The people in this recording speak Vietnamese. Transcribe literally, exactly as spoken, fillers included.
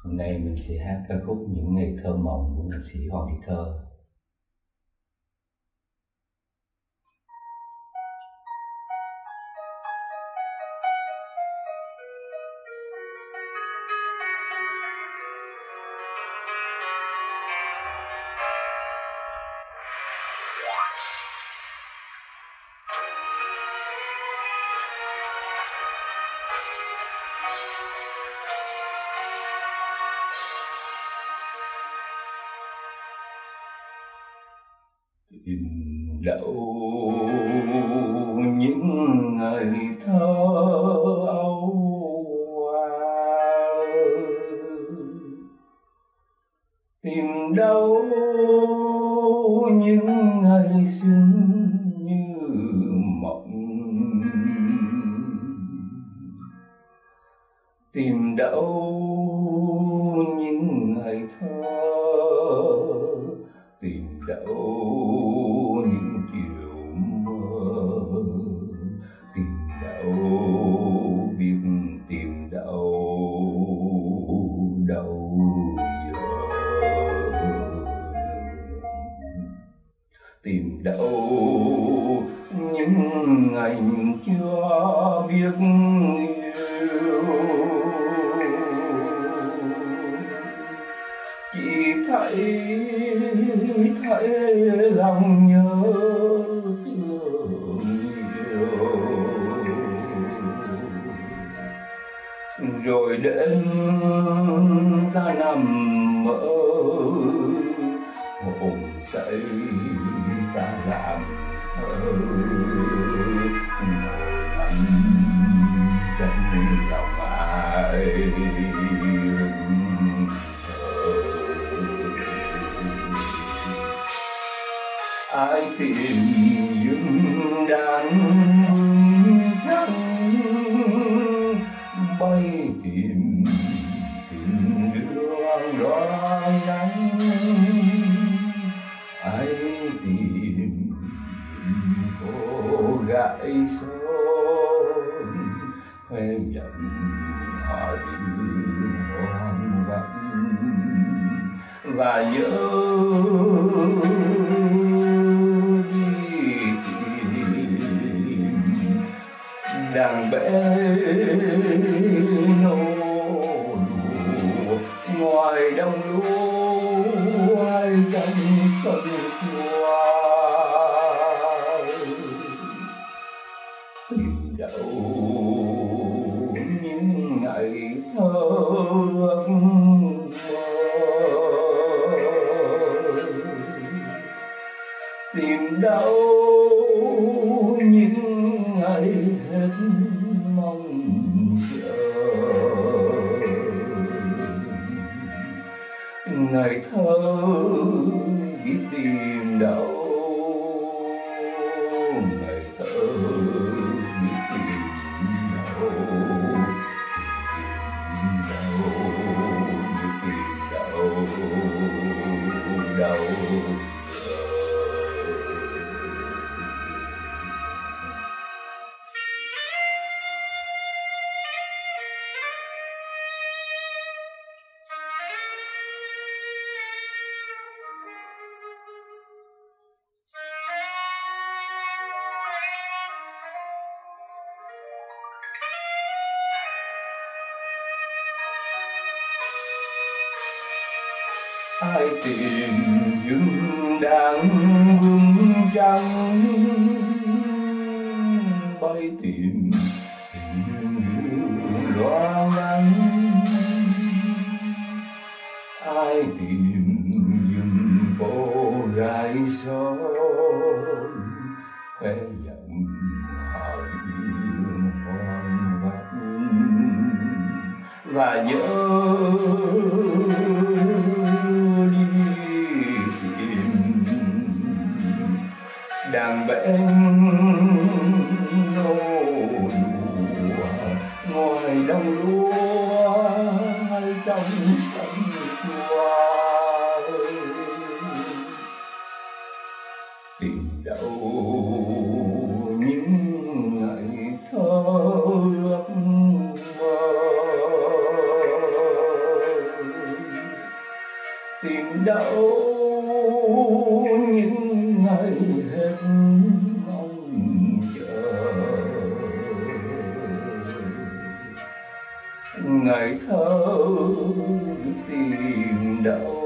Hôm nay mình sẽ hát ca khúc Những Ngày Thơ Mộng của nhạc sĩ Hoàng Thị Thơ. Tìm đâu những ngày thơ âu à, tìm đâu những ngày xinh như mộng, tìm đâu những ngày thơ, tìm đâu những chiều mơ, tìm đâu biết tìm đâu đâu giờ, tìm đâu những ngày chưa biết yêu, chỉ thấy thấy lòng nhớ thương nhiều. Rồi đến ta nằm mơ, hồn say ta làm thơ, ngồi lặng trong lòng ai ai tìm những đàn trắng bay tìm tìm đường loài nắng, ai tìm những cô gái son khoe nhận họ đường hoang vắng và nhớ đàn bé nô lụa ngoài đồng lúa ai trong sân chua, tìm đâu những ngày thơ ước mơ, tìm đâu những ngày hết mong chờ, ngày thơ biết tìm đâu, ngày thơ biết tìm đâu, tìm đâu biết tìm đâu đâu. Ai tìm những đàn bướm trắng bay tìm tình loa ngắn, ai tìm những cô gái son khoe giọng họ đường hoang vắng và nhớ đàn bên nô lụa ngoài đồng lúa hay trong sân chua, tìm đâu những ngày thơ ước mơ. tìm đâu những ngày hết mong chờ, ngày thơ tìm đâu